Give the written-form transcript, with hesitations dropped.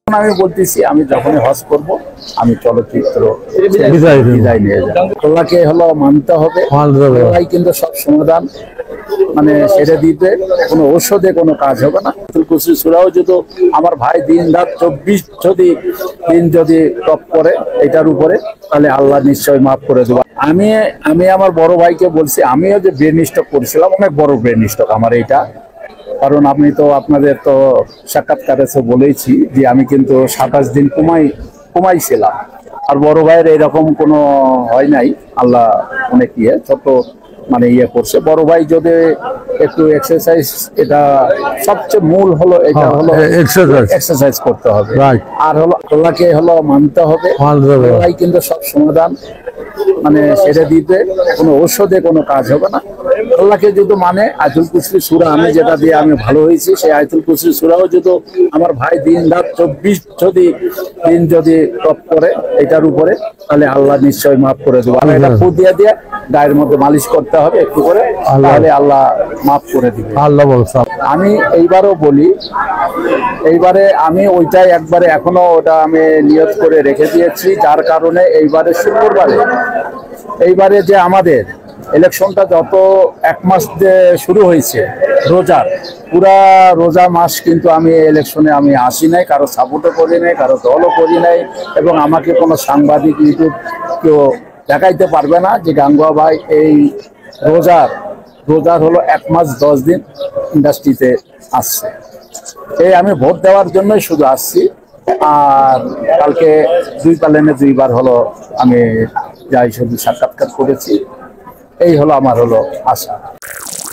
আমি বলতেছি আমি যখনই হজ করব আমি চলচ্চিত্র বিদায় নিয়ে যাব। আল্লাহকে হলো মানতে হবে, আল্লাহ কিন্তু সব সমাধান মানে সেরে দিতে, কোনো ঔষধে কোনো কাজ হবে না। কুরসি সূরাও যদি আমার ভাই দিন রাত 24 দিন যদি টপ করে এটার উপরে, তাহলে আল্লাহ নিশ্চয়ই মাফ করে দেব। আমি আমার বড় ভাইকে বলছি, আমিও যে ব্রেন স্ট্রোক করেছিলাম, অনেক বড় ব্রেন স্ট্রোক আমার এইটা। কারণ আপনি তো আপনাদের তো সাক্ষাৎকারে বলেইছি যে আমি কিন্তু 27 দিন কমাইছিলাম। আর বড় ভাইয়ের এরকম কোনো হয় নাই, আল্লাহ অনেক ছোট মানে করছে। বড় ভাই যদি একটু এক্সারসাইজ, এটা সবচেয়ে মূল হলো, এটা হলো এক্সারসাইজ করতে হবে, আর হলো আল্লাহকে হলো মানতে হবে। আল্লাহ কিন্তু সব সমাধান মানে সেরে দিতে, কোনো ঔষধে কোনো কাজ হবে না। আল্লাহকে যদি মানে আয়াতুল কুরসি সূরা আমি যেটা দিয়ে আমি ভালো হয়েছি, সেই আয়াতুল কুরসি সূরাও যদি আমার ভাই দিন রাত 24 দিন যদি টপ করে এটার উপরে, তাহলে আল্লাহ নিশ্চয়ই মাফ করে দেবো। আর এটা ফু দিয়ে গায়ের মধ্যে মালিশ করতে হবে একটু করে, তাহলে আল্লাহ মাফ করে দিবে। আল্লাহ বলছে। আমি এইবারও বলি, এইবারে আমি ওইটাই একবারে এখনো ওটা আমি নিয়ত করে রেখে দিয়েছি, যার কারণে এইবারে শুক্রবারে, এইবারে যে আমাদের ইলেকশনটা যত 1 মাস যে শুরু হয়েছে রোজার, পুরা রোজা মাস কিন্তু আমি ইলেকশনে আমি আসি নাই, কারো সাপোর্টও করি নাই, কারো দলও করি নাই। এবং আমাকে কোনো সাংবাদিক ইউটিউব কেউ দেখাইতে পারবে না যে গাঙ্গুয়া ভাই এই রোজার হলো 1 মাস 10 দিন ইন্ডাস্ট্রিতে আসছে। এই আমি ভোট দেওয়ার জন্যই শুধু আসছি। আর কালকে 2 প্যানেলে 2 বার হলো আমি যাই শুধু সাক্ষাৎকার করেছি। এই হলো আমার হলো আশা।